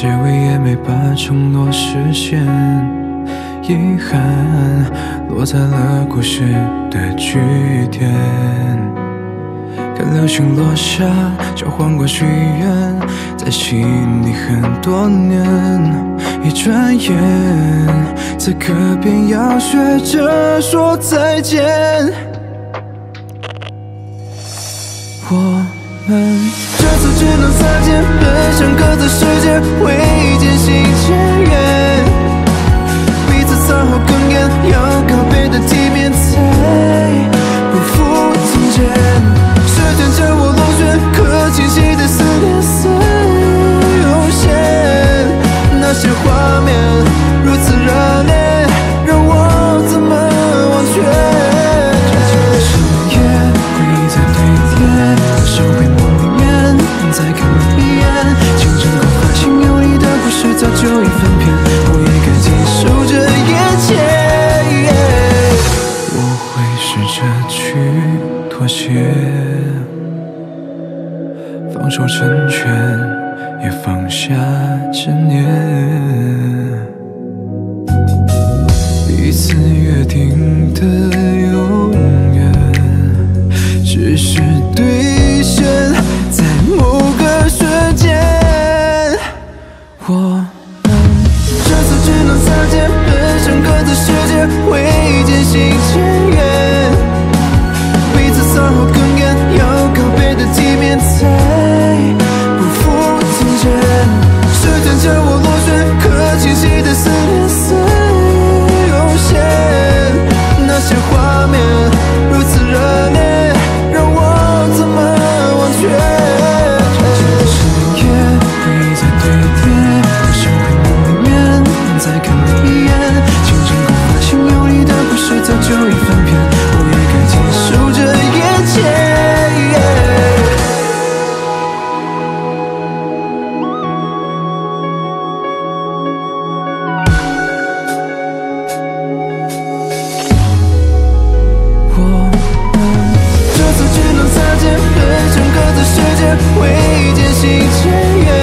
结尾也没把承诺实现，遗憾落在了故事的句点。看流星落下，交换过许愿，在心里很多年。一转眼，此刻便要学着说再见。我们这次只能擦肩，奔向各自世界，会渐行渐远。彼此擦好哽咽，要告别的体面才不负从前。时间将我螺旋，可清晰的思念似涌现。那些画面如此热烈，让我怎么忘却？深夜回忆在堆叠，收回梦里面，再看一眼。清晨后发现有你的故事早就已翻篇，我也该接受这一切。我会试着去妥协，放手成全，也放下执念。彼此约定的永远，只是兑现在某个瞬间。我们这次只能擦肩，奔向各自世界，会渐行渐远。彼此擦好哽咽，要告别的体面才不负从前。时间将我螺旋，可清晰的思念似涌现。那些画面如此热烈，让我怎么忘却？深夜回忆在堆叠，收回梦里面，再看一眼。清晨后发现有你的故事早就已翻篇，我也该接受这一切。这次只能擦肩，奔向各自世界，会渐行渐远。